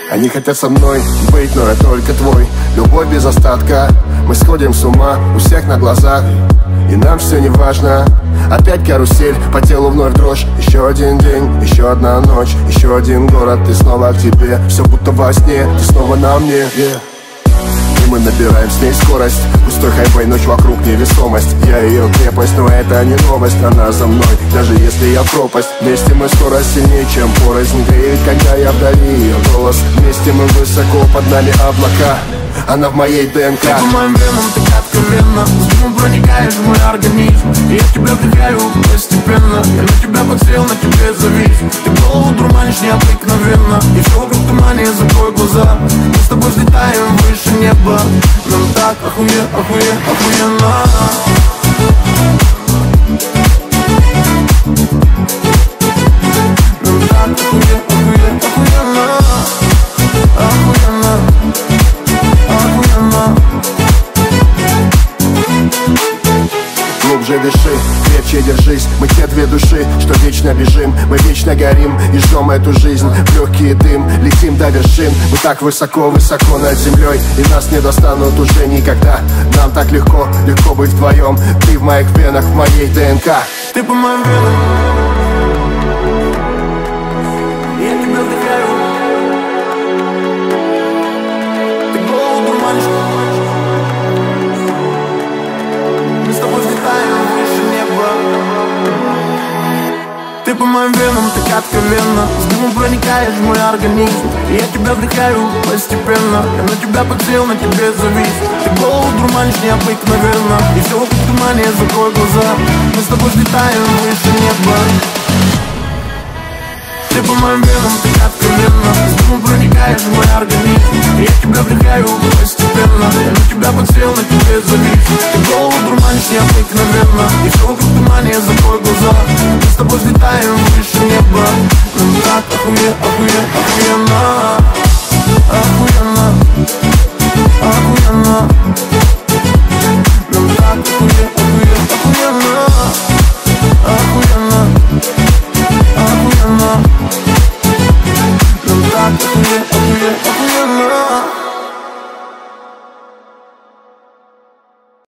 Они хотят со мной быть, но я только твой. Любовь без остатка, мы сходим с ума у всех на глазах, и нам все не важно. Опять карусель, по телу вновь дрожь. Еще один день, еще одна ночь, еще один город, и снова к тебе. Все будто во сне, ты снова на мне, И мы набираем с ней скорость. Пустой хайвей, ночь вокруг невесомость. Я ее крепость, но это не новость. Она за мной, даже если я в пропасть. Вместе мы скоро сильнее, чем порознь. Греет, когда я вдали ее голос. Вместе мы высоко, под нами облака. Она в моей ДНК. Ты по моим венам, так откровенно. С дымом проникаешь в мой организм, и я тебя вдыхаю постепенно. Я на тебя подсел, на тебе завис. Ты голову дурманишь необыкновенно, и все вокруг тумане, закрой глаза. Мы с тобой взлетаем выше неба. Нам так охуенно. Нам так охуенно. Глубже дыши, крепче держись. Мы те две души, что вечно бежим. Мы вечно горим и жжем эту жизнь. В легкий дым, летим до вершин. Мы так высоко над землей, и нас не достанут уже никогда. Нам так легко быть вдвоем. Ты в моих венах, в моей ДНК. Ты по моим венам, я тебя вдыхаю. Ты голову дурманишь. Мы с тобой взлетаем выше неба. Ты по моим венам, так откровенно. С дымом проникаешь в мой организм, и я тебя вдыхаю постепенно. Я на тебя подсел, на тебе завис. Ты голову дурманишь необыкновенно, и все вокруг тумане, закрой глаза. Мы с тобой взлетаем выше неба. Ты по моим венам, так откровенно. С дымом проникаешь в мой организм, и я тебя вдыхаю постепенно. Я на тебя подсел, на тебе завис. Ты голову дурманишь необыкновенно, и все вокруг тумане, закрой глаза. Мы с тобой взлетаем выше неба. Нам так охуенно.